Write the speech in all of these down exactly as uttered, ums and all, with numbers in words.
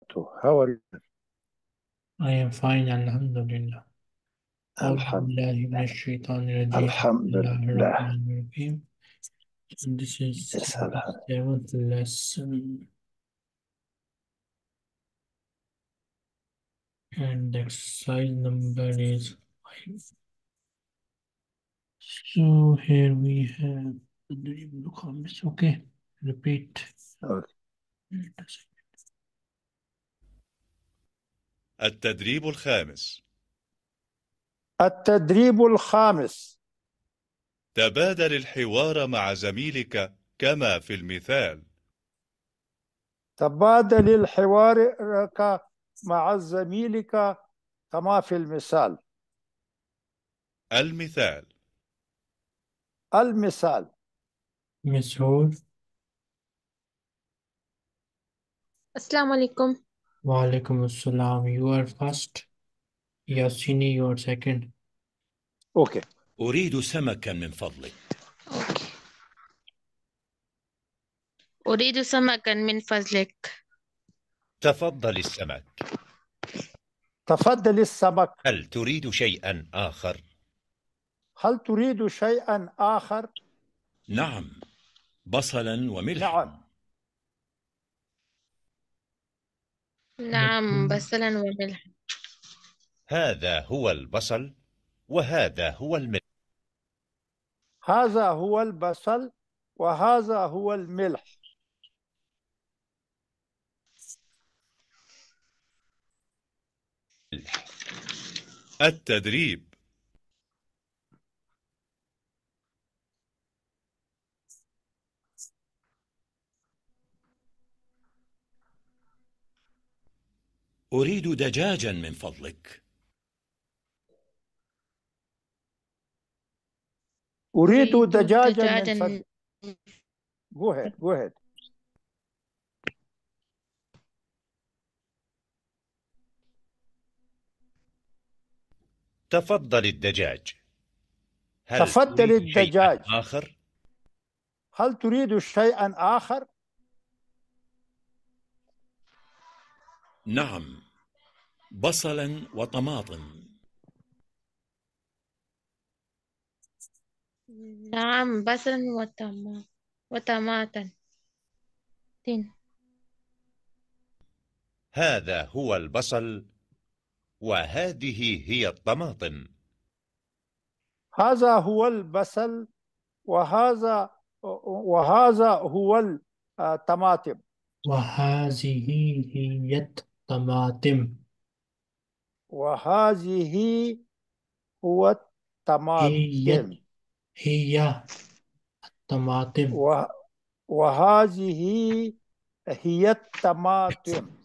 How are you? I am fine, Alhamdulillah. أعوذ بالله من Alhamdulillah. الشيطان الرجيم. بسم الله Alhamdulillah. الرحمن الرحيم. And this is Yes, alhamdulillah. seventh lesson, and the exercise number is five. So here we have the dream comments. Okay, repeat. Okay. التدريب الخامس. التدريب الخامس. تبادل الحوار مع زميلك كما في المثال. تبادل الحوار مع زميلك كما في المثال. المثال. المثال. مسعود. Assalamu alaikum. وعليكم السلام. You are first. Yasini, you are second. Okay. أريد سمكا من فضلك. Okay. أريد سمكا من فضلك. تفضل السمك. تفضل السمك. هل تريد شيئا آخر؟ هل تريد شيئا آخر؟ نعم، بصلا وملحا. نعم. نعم، بصلا وملحا. هذا هو البصل وهذا هو الملح. هذا هو البصل وهذا هو الملح. التدريب. أريد دجاجا من فضلك. أريد أريد دجاجا من دجاجا. فضلك. Go ahead. Go ahead. تفضل الدجاج. هل تفضل تريد الدجاج. شيئا آخر؟ هل تريد شيئا آخر؟ نعم، بصلا وطماطم. نعم، بصلا وطما وطماطا. تين. هذا هو البصل وهذه هي الطماطم. هذا هو البصل وهذا وهذا هو الطماطم. وهذه هي الطماطم. وهذه هو هي الطماطم. هي الطماطم. و- وهذه هي الطماطم.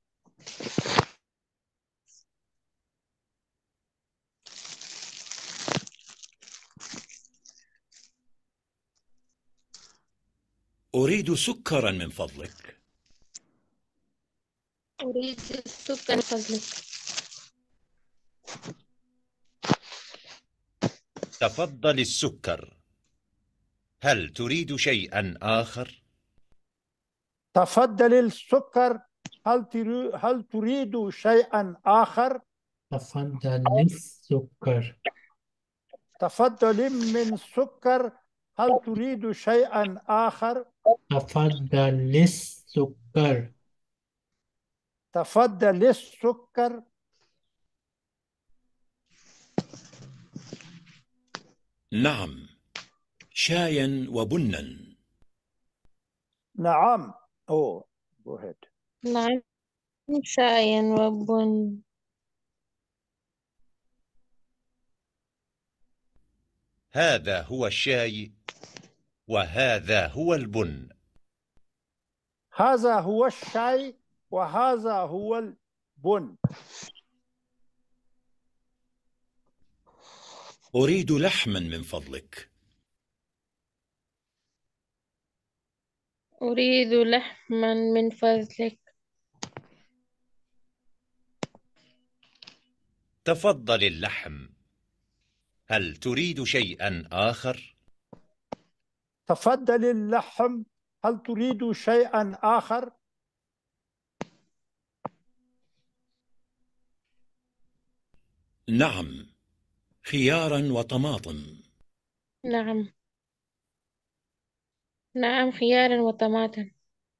أريد سكرا من فضلك. أريد السكر من فضلك. تفضل السكر. هل تريد شيئا آخر؟ تفضل السكر. هل تريد هل تريد شيئا آخر؟ تفضل السكر. تفضل من سكر. هل تريد شيئا آخر؟ تفضل السكر. تفضل السكر. نعم، شايا وبنا. نعم. Oh, go ahead. نعم، شاي وبن. هذا هو الشاي وهذا هو البن. هذا هو الشاي وهذا هو البن. أريد لحما من فضلك. أريد لحما من فضلك. تفضل اللحم. هل تريد شيئا آخر؟ تفضل اللحم. هل تريد شيئا آخر؟ نعم، خيارا وطماطم. نعم. نعم، خيارا وطماطم.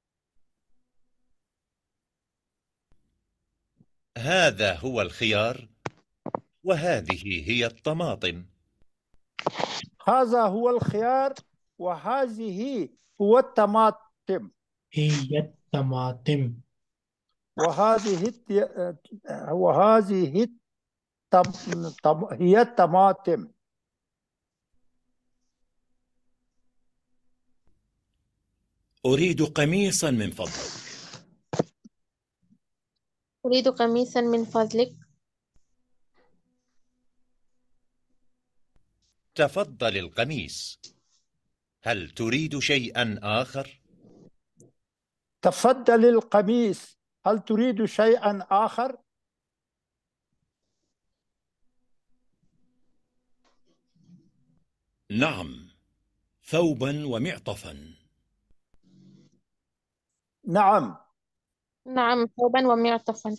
هذا هو الخيار وهذه هي الطماطم. هذا هو الخيار وهذه هو الطماطم. هي الطماطم. وهذه الت- وهذه الطم... طم... هي الطماطم. أريد قميصا من فضلك. أريد قميصا من فضلك. تفضل القميص. هل تريد شيئا آخر؟ تفضل القميص. هل تريد شيئا آخر؟ نعم، ثوبا ومعطفا. نعم. نعم، ثوبا ومعطفا.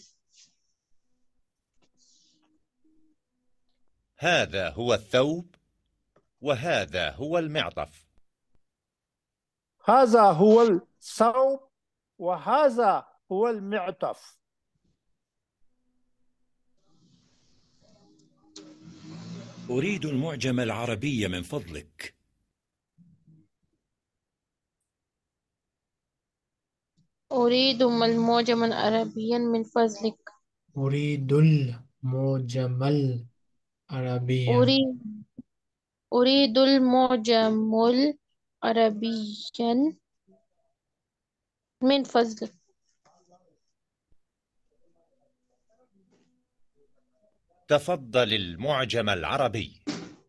هذا هو الثوب وهذا هو المعطف. هذا هو الثوب وهذا هو المعطف. أريد المعجم العربي من فضلك. أريد المعجم عربيا من فضلك. أريد المعجم العربي. أريد أريد المعجم العربيا من فضلك. تفضل المعجم العربي.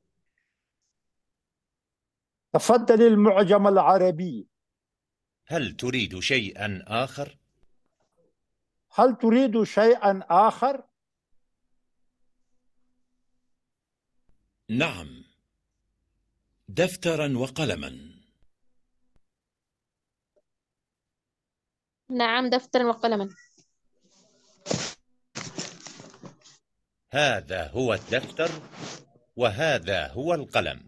تفضل المعجم العربي. هل تريد شيئا آخر؟ هل تريد شيئا آخر؟ نعم، دفترا وقلما. نعم، دفترا وقلما. هذا هو الدفتر وهذا هو القلم.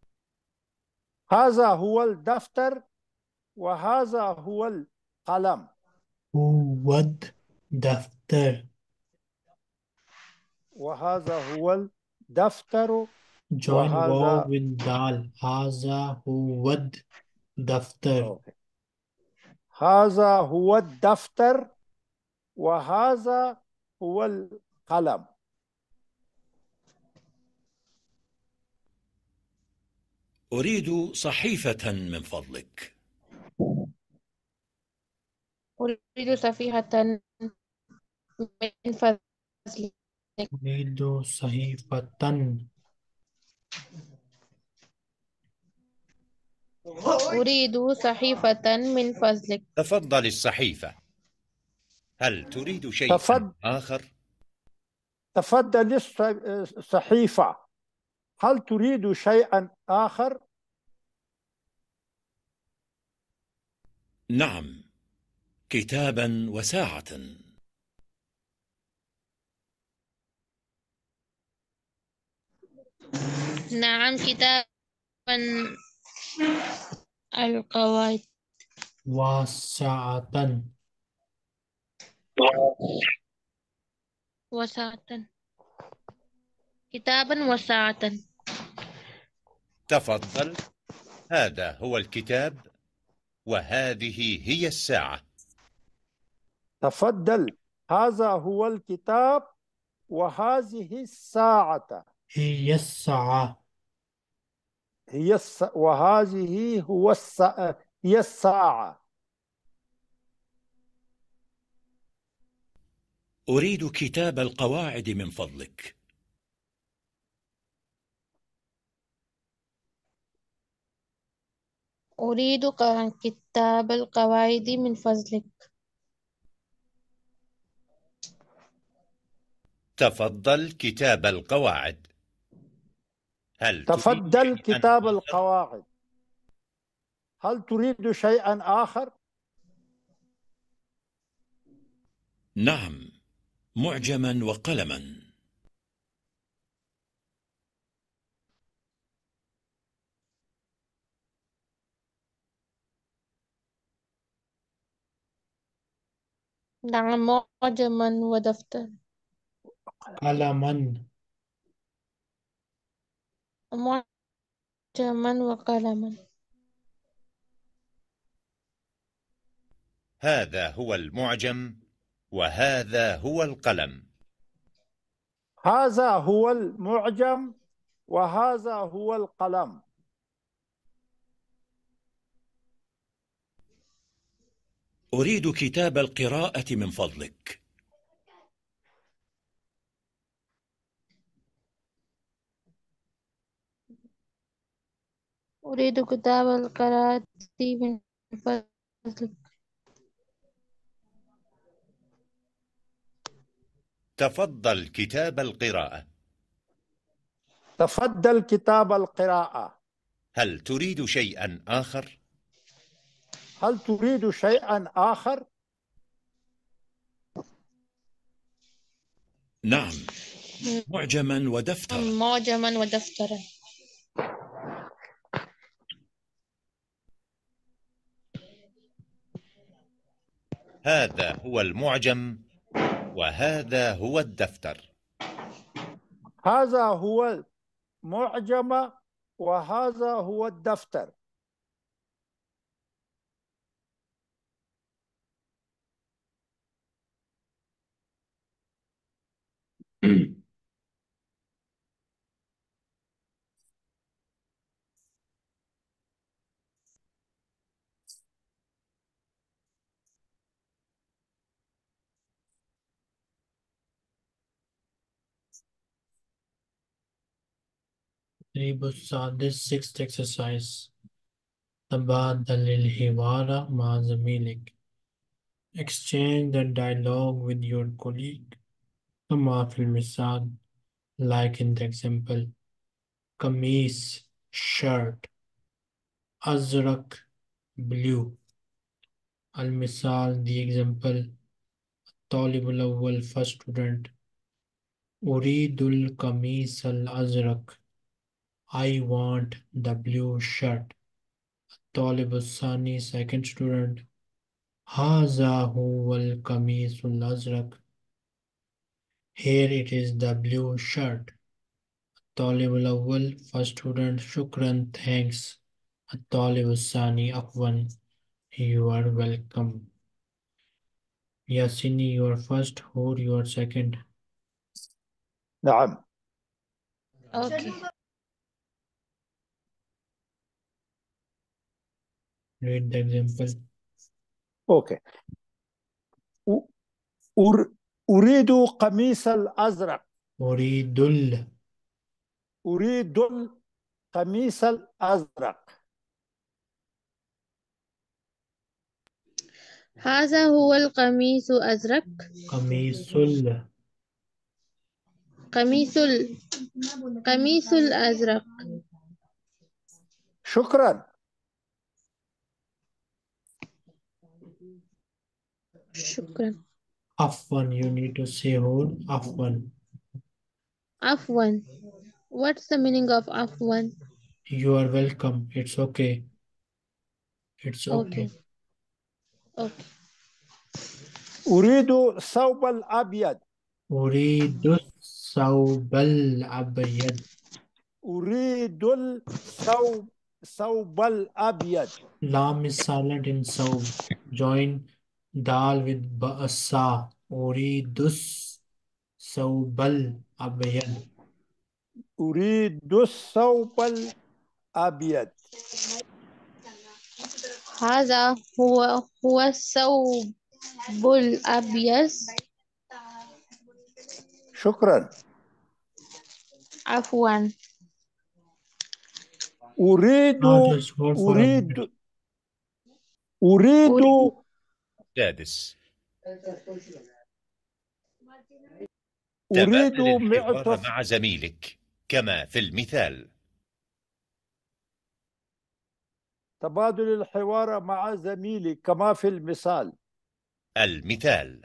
هذا هو الدفتر وهذا هو القلم. هو الدفتر. وهذا هو الدفتر Join وهذا واو والدال. هذا هو الدفتر. أوكي. هذا هو الدفتر وهذا هو القلم. أريد صحيفة من فضلك. أريد صفيحة من فضلك. أريد صحيفة. أريد صحيفة من فضلك. تفضل الصحيفة. هل تريد شيئا تفضل آخر؟ تفضل الصحيفة. هل تريد شيئا آخر؟ نعم، كتابا وساعة. نعم، كتابا القواعد. وساعة. وساعة. كتابا وساعة. تفضل. هذا هو الكتاب وهذه هي الساعة. تفضل. هذا هو الكتاب وهذه الساعة. هي الساعة. هي الس... وهذه هو الس... هي الساعة. أريد كتاب القواعد من فضلك. أريد ق- كتاب القواعد من فضلك. تفضل كتاب القواعد. هل تريد تفضل شيئاً كتاب آخر؟ القواعد. هل تريد شيئا آخر؟ نعم، معجما وقلما. نعم، معجما ودفتر. قلما. معجما وقلما. هذا هو المعجم وهذا هو القلم. هذا هو المعجم وهذا هو القلم. أريد كتاب القراءة من فضلك. أريد كتاب القراءة من فضلك. تفضل كتاب القراءة. تفضل كتاب القراءة. هل تريد شيئا آخر؟ هل تريد شيئا آخر؟ نعم، معجما ودفترا. معجما ودفترا. هذا هو المعجم وهذا هو الدفتر. هذا هو المعجم وهذا هو الدفتر. التدريب السادس sixth exercise. تبادل الحوار مع زميلك. Exchange the dialogue with your colleague. كما في المثال. Like in the example. قميص shirt. أزرق blue. المثال the example. الطالب الأول first student. أريد القميص الأزرق. I want the blue shirt. الطالب الثاني second student. هذا هو القميص الأزرق. Here it is the blue shirt. الطالب الأول first student. شكرا thanks. الطالب الثاني عفوا you are welcome. Yasini, you are first. Hur, you are second. نعم. أوكي. Read the example. أوكي. أر... أريد قميص الأزرق. أريد ال أريد القميص الأزرق. هذا هو القميص أزرق. قميص ال قميص ال... قميص الأزرق. شكرا. شكرا. عفوا, you need to say whole. عفوا. عفوا. What's the meaning of عفوا? You are welcome. It's okay. It's okay. Okay. Okay. أريد الثوب الأبيض. أريد الثوب الأبيض. أريد الثوب الثوب الأبيض. Lam is silent in thawb. Join dal with ba'asa. أريد الثوب الأبيض. أريد الثوب الأبيض. هذا هو هو الثوب الأبيض. شكرا. عفوا. أريد Now just hold for a أريد minute. أريد سادس. أريد تبادل الحوار معطف. مع زميلك كما في المثال. تبادل الحوار مع زميلي كما في المثال. المثال.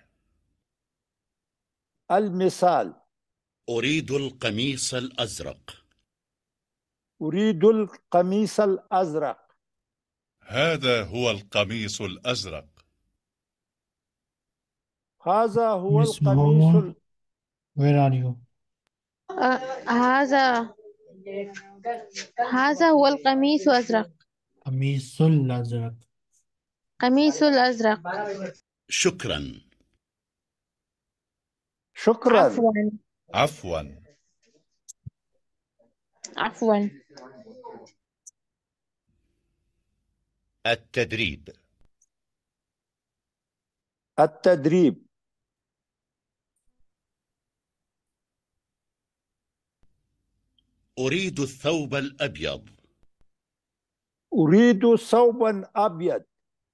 المثال. أريد القميص الأزرق. أريد القميص الأزرق. هذا هو القميص الأزرق. هذا هو Miss القميص Momo, ال... where are you? آه، هذا هذا هو القميص أزرق. قميص الأزرق. قميص الأزرق. شكرا. شكرا. عفوا. عفوا. عفوا. التدريب. التدريب. أريد الثوب الأبيض. أريد ثوبا أبيض.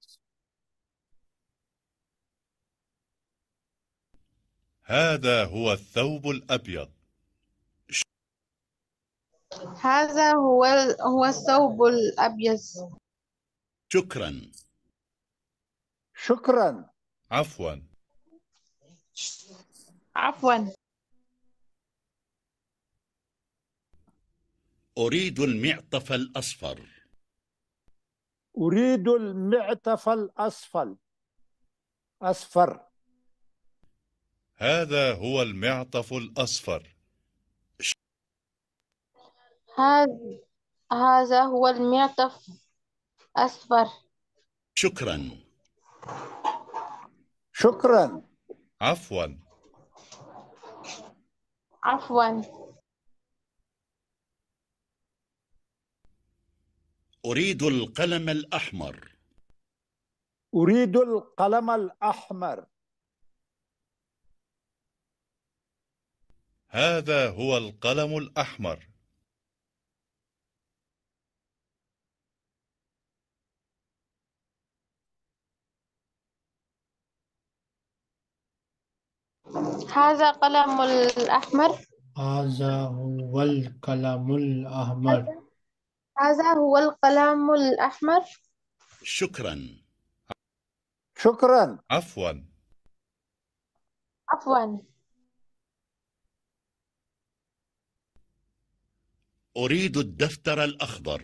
هذا هو الثوب الأبيض. هذا هو ال- هو الثوب الأبيض. شكرا. عفوا. شكرا. عفوا. أريد المعطف الأصفر. أريد المعطف الأصفر. أصفر. هذا هو المعطف الأصفر. هذا هذا هو المعطف أصفر. شكرا. شكرا. عفوا. عفوا. أريد القلم الأحمر. أريد القلم الأحمر. هذا هو القلم الأحمر. هذا قلم الأحمر. هذا هو القلم الأحمر. هذا هو القلم الأحمر. شكرا. شكرا. عفوا. عفوا. أريد الدفتر الأخضر.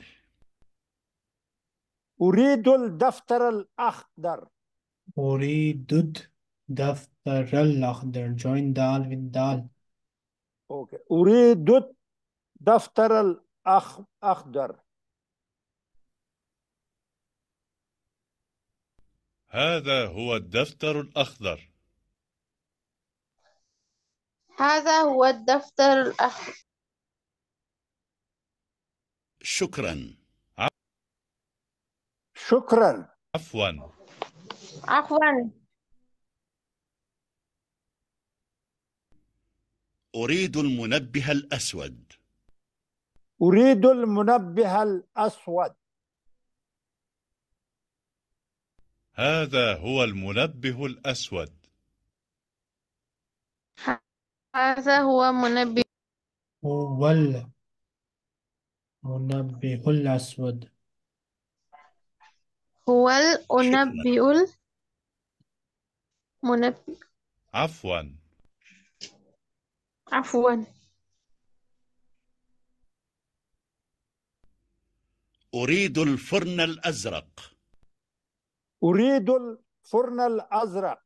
أريد الدفتر الأخضر. أريد الدفتر الأخضر. Join دال with دال. أوكي. أريد الدفتر الأخضر. هذا هو الدفتر الأخضر. هذا هو الدفتر الأخضر. شكرا. شكرا. عفوا. عفوا. أريد المنبه الأسود. أريد المنبه الأسود. هذا هو المنبه الأسود. هذا هو منبه. هو المنبه الأسود. هو شكرا. المنبه المنبه. عفوا. عفوا. أريد الفرن الأزرق. أريد الفرن الأزرق.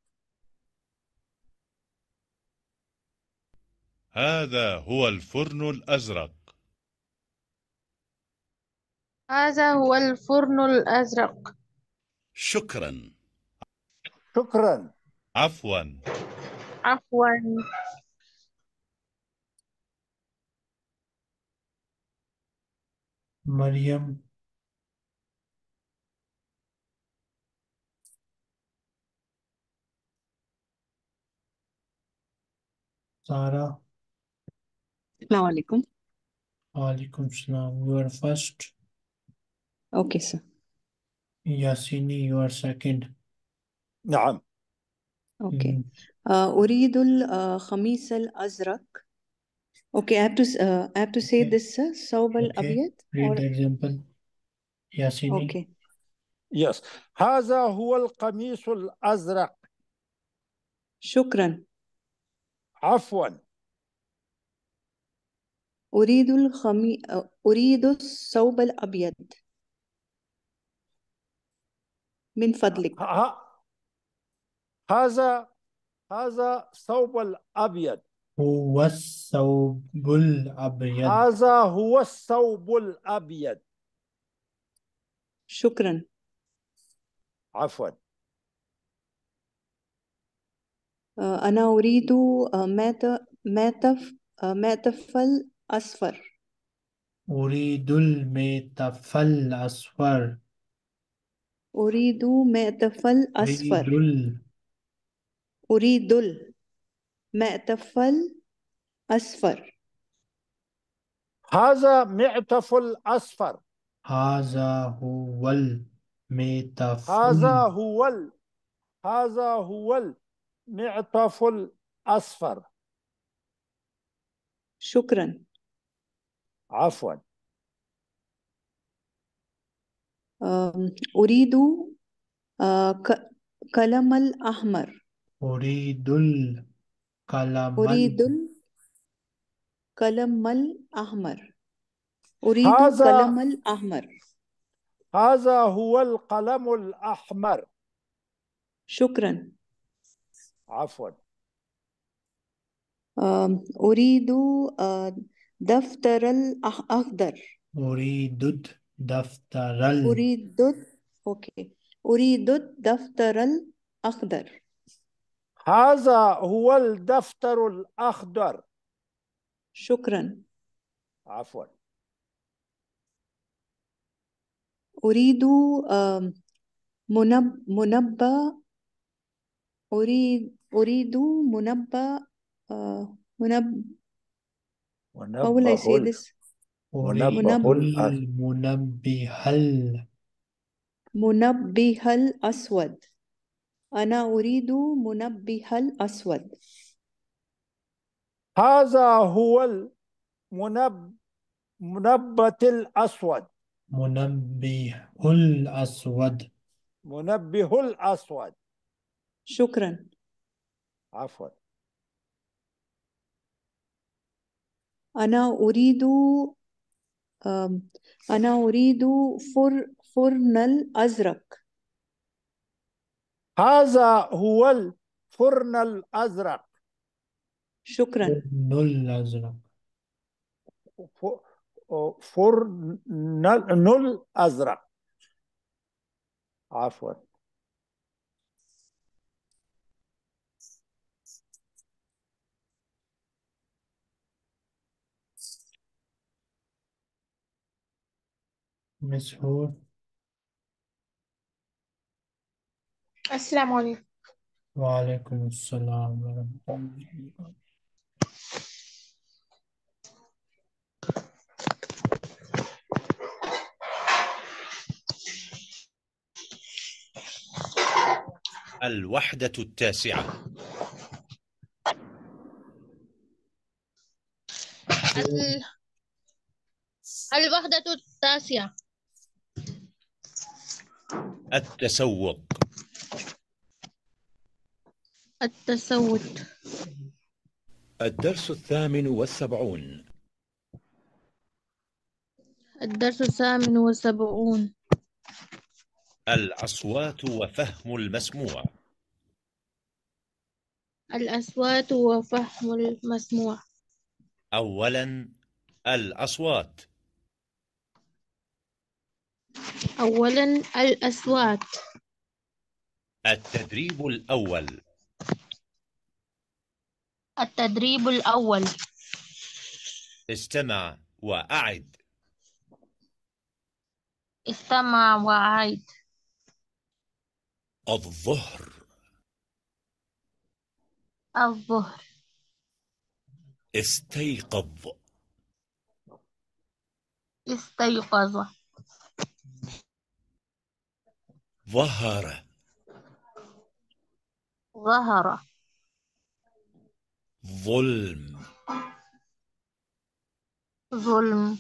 هذا هو الفرن الأزرق. هذا هو الفرن الأزرق. شكرا. شكرا. عفوا. عفوا. مريم. سارة. السلام عليكم. وعليكم السلام. You are first. Okay, sir. Yasini, you are second. نعم. Okay. Mm. Uh, أريد الخميس الأزرق. Okay, I have to uh, I have to say Okay. this uh, ثوب Okay. الأبيض Read or the example. Yasini. okay. Yes. هذا هو القميص الأزرق. شكرا. عفوا. أريد الخمي أريد الثوب الأبيض من فضلك. ه- هذا هذا ثوب الأبيض. هو الثوب الأبيض. هذا هو الثوب الأبيض. شكرا. عفوا. آه، أنا أريد آه، مات- ماتف آه، ماتفل أصفر. أريد الميتف الأصفر. أريد ماتفل أريد أصفر. ال أريد الماتفل أصفر. هذا معطف الأصفر. هذا هو الميتف هذا هو ال... هذا هو المعطف الأصفر. شكرا. عفوا. آم، أريد آه، ك- قلم الأحمر. أريد القلم أريد ال- القلم الأحمر. أريد هذا قلم الأحمر. هذا هو القلم الأحمر. شكرا. عفوا. آم، أريد آه، دفتر الأخضر. أريد الدفتر ال- أريد أوكي أريد الدفتر الأخضر. هذا هو الدفتر الأخضر. شكرا. عفوا. أريد آم، منب منبه. أريد أريد منبه آه، منب How will I منبه say ال... this? أريد منبه منب الأ... المنبه ال- منبه الأسود. أنا أريد منبه الأسود. هذا هو المنب... منبه الأسود. منبه الأسود. منبه الأسود. شكرا. عفوا. أنا أريد آم، أنا أريد فر فرن الأزرق. هذا هو الفرن الأزرق. شكرا. فرن الأزرق. ف- فرن الأزرق. عفوا. مسحور. السلام عليكم. وعليكم السلام ورحمة الله. الوحدة التاسعة. ال... الوحدة التاسعة. التسوق. التسوق. الدرس الثامن والسبعون. الدرس الثامن والسبعون. الأصوات وفهم المسموع. الأصوات وفهم المسموع. أولا الأصوات. أولا الأصوات. التدريب الأول. التدريب الأول. استمع وأعد. استمع وأعد. الظهر. الظهر. استيقظ. استيقظ. ظهر. ظهر. ظلم. ظلم.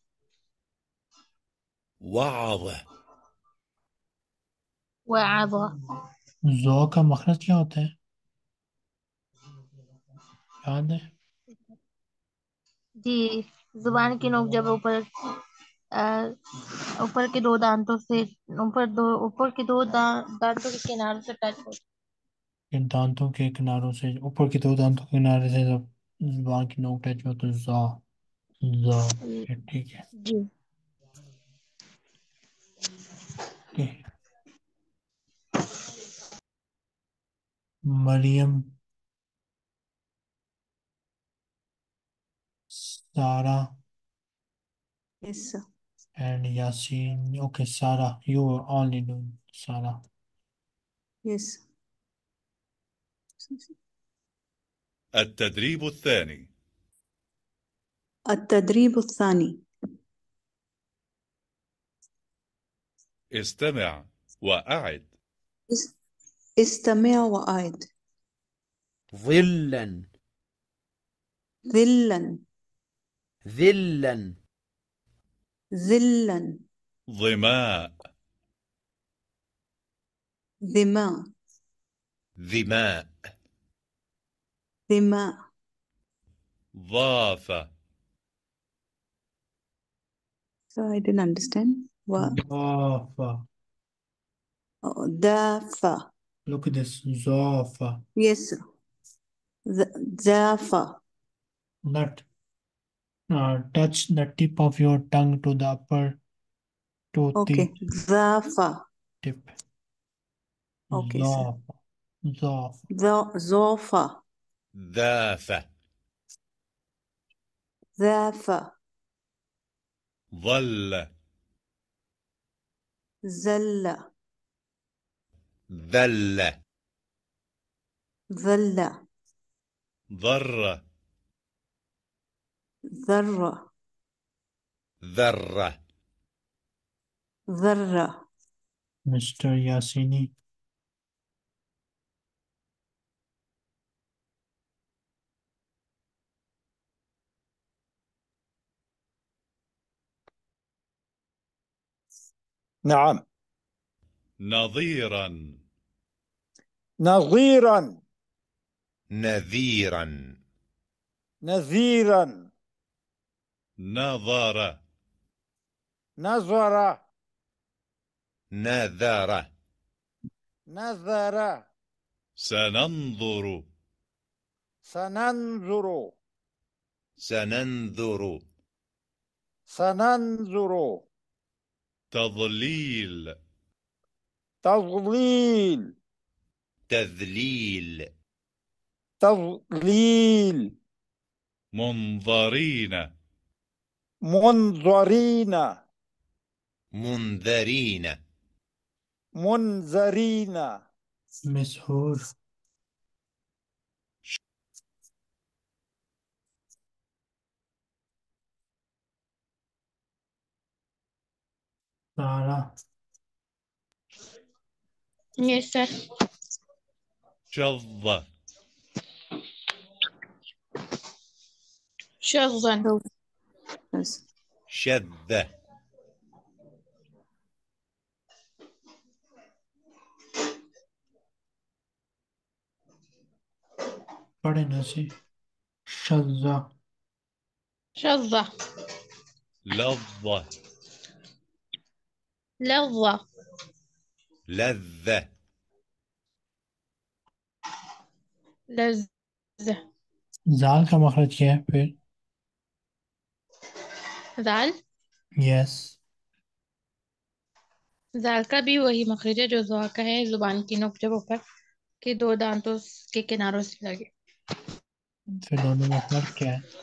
وعظ. وعظ. ज़ो का मखरज क्या होता है याद है? जी, जुबान की नोक जब ऊपर अ, ऊपर के दो दांतों से ऊपर दो ऊपर के दो दा, दांतों के किनारों से टच हो इन दांतों के किनारों से, ऊपर की दो दांतों के किनारे से जब जुबान की नोक टच हो तो जा, जा, ये ठीक है। जी। ओके। मरियम, सारा Yes, sir. and Yasin. Okay, Sarah, you were only doing Sarah. Yes. التدريب الثاني. التدريب الثاني. استمع وأعد. اس- استمع وأعد. ظلا ظلا. ذلا ظلا. ظماء. ظماء. ذماء ظماء. ضاف. So I didn't understand. و Zafa. oh, دافع. Look at this. Zafa. Yes, sir. ذ- دافع. Not uh, touch the tip of your tongue to the upper toothy Okay. دافع. tip. Okay, sir. Zafa. Zafa. ذا- ظافع. ذاف ذافع. ظل. زل. ذل ظل. ضر. ذرة. ذرة ذرة. Mister Yasini. نعم. نظيرا. نظيرا. نذيرا نذيرا. نظر. نظر. نذر نذر. سننظر. سننظر. سننذر سننظر. تضليل. تضليل. تذليل تضليل. منظرين. منظرين. منذرين منذرين. مسحور. Sarah. Yes, sir. شظ. شظا. Yes. شذ पढ़े ना सी शज़्ज़ा. شظة. لظ. لظة. لذ لذة. जाल का मखरज क्या है फिर? दाल यस. दाल का भी वही मखरज है जो ज़ुआ का है, जुबान की नोक जब ऊपर के दो दांतों के किनारों से लगे। फिर दोनों में फर्क क्या है?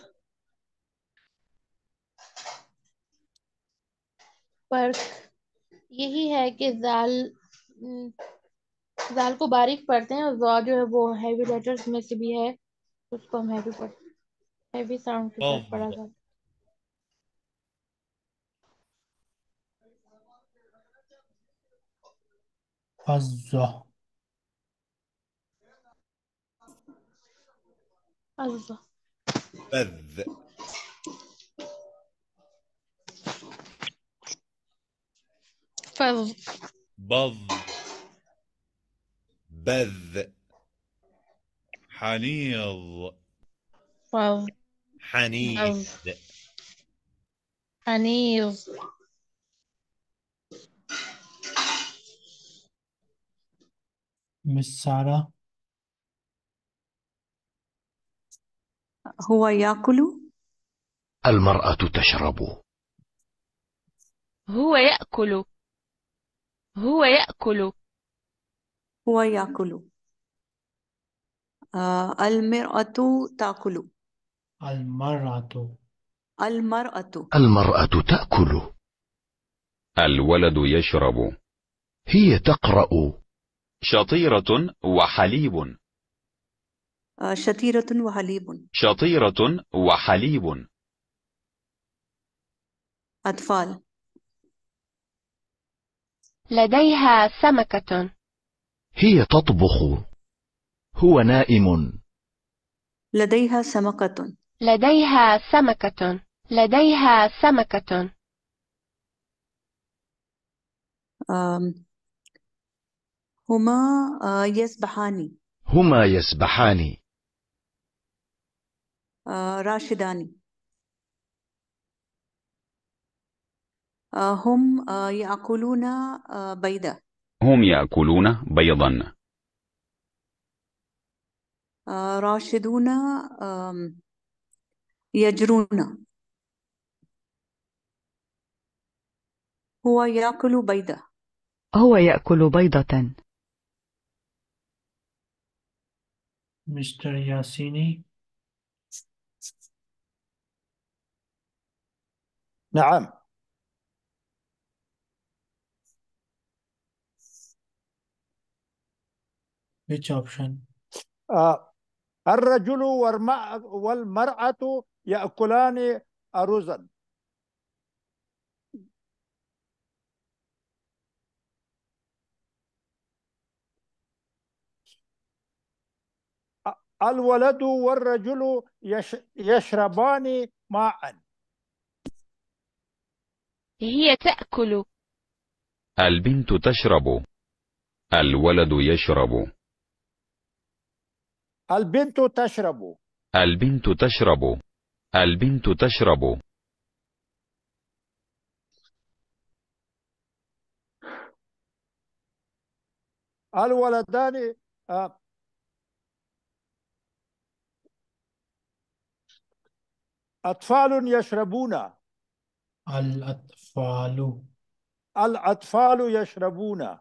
फर्क यही है कि दाल दाल को बारीक पढ़ते हैं और ज़ुआ जो है वो हैवी लेटर्स में से भी है, उसको हम हैवी पढ़ते हैं, हैवी साउंड के साथ पढ़ा فظ. जाता है। फज़्ज़ा. अज़्ज़ा। بذ फज़। بظ. بذ حنيظ. फज़। حنيذ फज़। हनीज़। Miss Sara. هو يأكل. المرأة تشرب. هو يأكل. هو يأكل. هو يأكل. آه المرأة تأكل. المرأة. المرأة. المرأة تأكل. الولد يشرب. هي تقرأ. شطيرة وحليب. آه شطيرة وحليب. شطيرة وحليب. أطفال. لديها سمكة. هي تطبخ. هو نائم. لديها سمكة. لديها سمكة. لديها سمكة. آم، هما آه يسبحان. هما يسبحان. آه راشدان. آه هم آه يأكلون آه بيضة. هم يأكلون بيضا. آه راشدون آم، يجرون. هو يأكل بيضة. هو يأكل بيضة. مستر ياسيني. نعم. Which option? آه الرجل والمرأة والمرأة يأكلان أرزا. آه، الولد والرجل يش يشربان ماء. هي تأكل. البنت تشرب. الولد يشرب. البنت تشرب. البنت تشرب. البنت تشرب. الولدان آه، أطفال يشربون. الأطفال. الأطفال يشربون.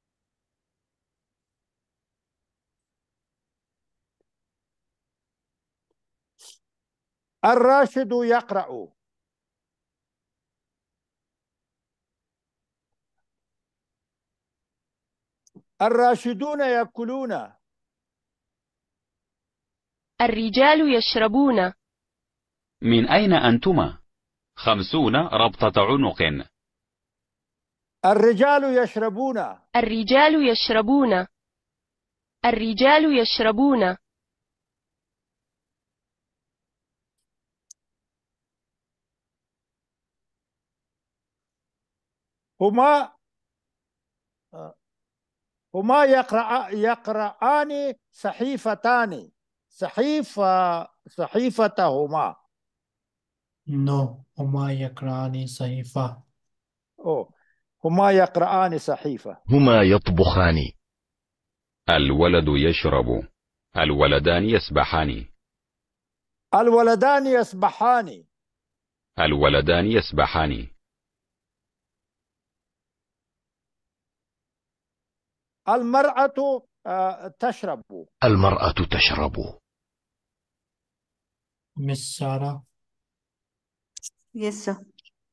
الراشد يقرأ. الراشدون يأكلون. الرجال يشربون. من أين أنتما؟ خمسون ربطة عنق. الرجال يشربون. الرجال يشربون. الرجال يشربون. هما هما يقرأ يقرآن صحيفتان. صحيفة صحيفتهما. No. هما يقرأان صحيفة. أوه. هما يقرآن صحيفة. هما يطبخان. الولد يشرب. الولدان يسبحان. الولدان يسبحان. الولدان يسبحان. المرأة آه، تشرب. المرأة تشرب. Miss Sarah. Yes, sir.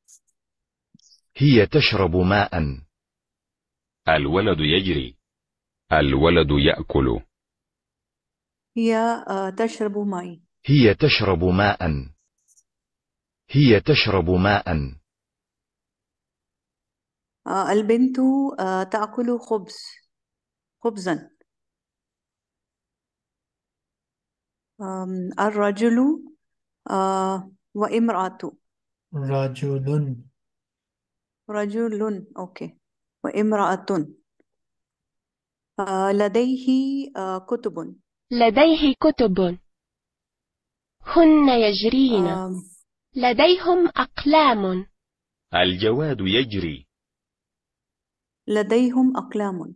هي تشرب ماء. الولد يجري. الولد يأكل. هي آه تشرب ماء. هي تشرب ماء. هي تشرب ماء. آه البنت آه تأكل خبز. خبزا. آم، الرجل آه وامرأة. رجل. رجل. أوكي. وامرأة. آه لديه آه كتب. لديه كتب. هن يجرين. آه لديهم أقلام. الجواد يجري. لديهم أقلام.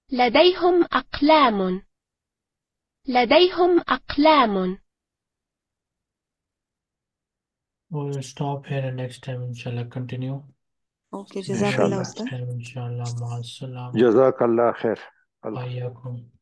لديهم أقلام. لديهم أقلام. We'll stop here and next time inshallah continue. Okay, إن شاء Jazakallah, الله. Next Ustad. time inshallah. Ma'as salam. جزاك الله خير. الله Ayyakum.